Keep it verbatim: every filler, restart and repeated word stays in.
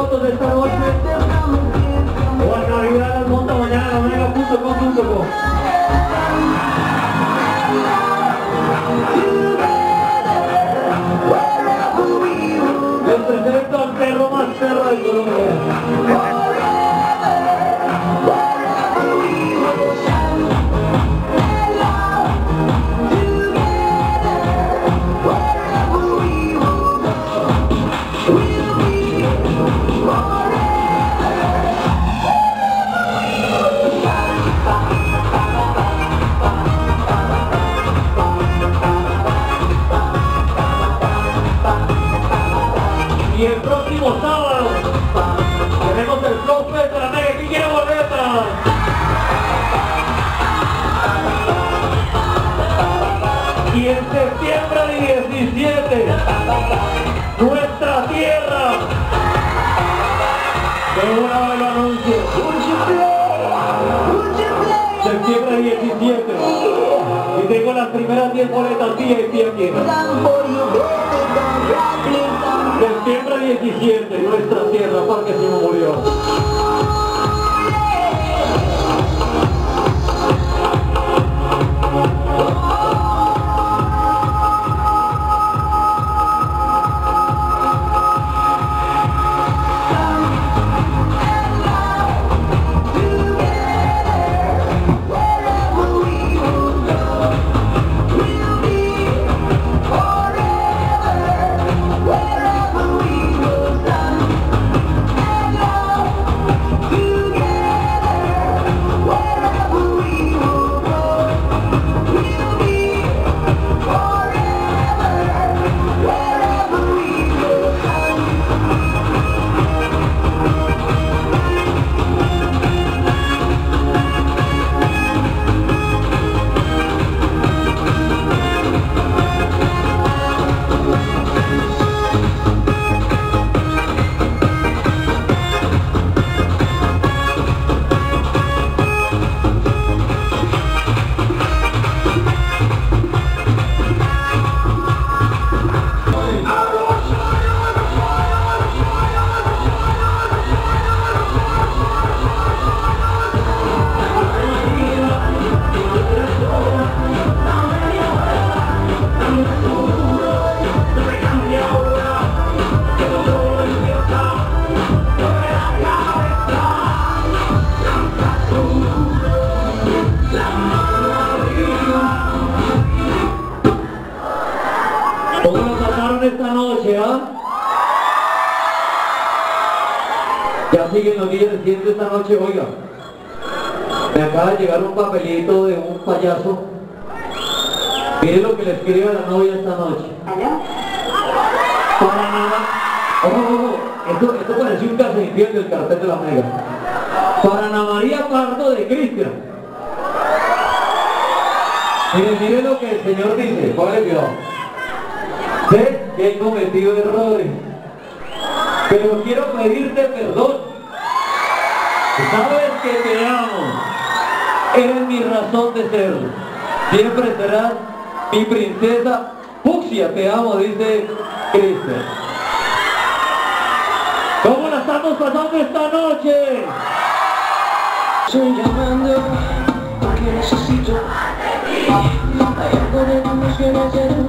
fotos de esta noche. O en Navidad las monta mañana, omega punto com punto co. Les presento al perro más perro de Colombia. Y el próximo sábado tenemos el Flow Fest de la Mega. ¿Quién quiere boletas? Y en septiembre diecisiete, nuestra tierra. De una vez lo anuncio. septiembre diecisiete. Y tengo las primeras diez boletas V I P aquí. septiembre diecisiete, nuestra tierra, Parque Simón Bolívar. ¿Cómo lo pasaron esta noche, ah? Ya siguen los días diciendo esta noche, oiga, me acaba de llegar un papelito de un payaso. Miren lo que le escribe a la novia esta noche. Para nada. Ojo, ojo, esto, esto parece un calcetín del cartel de la Mega. Para Ana María Pardo de Cristian. Miren, miren lo que el Señor dice, póngale cuidado. Sé que he cometido errores, pero quiero pedirte perdón. Sabes que te amo, eres mi razón de ser, siempre serás mi princesa fucsia, te amo, dice Cristian. ¿Cómo la estamos pasando esta noche? Estoy llamando porque necesito. Hay algo de tu que me hace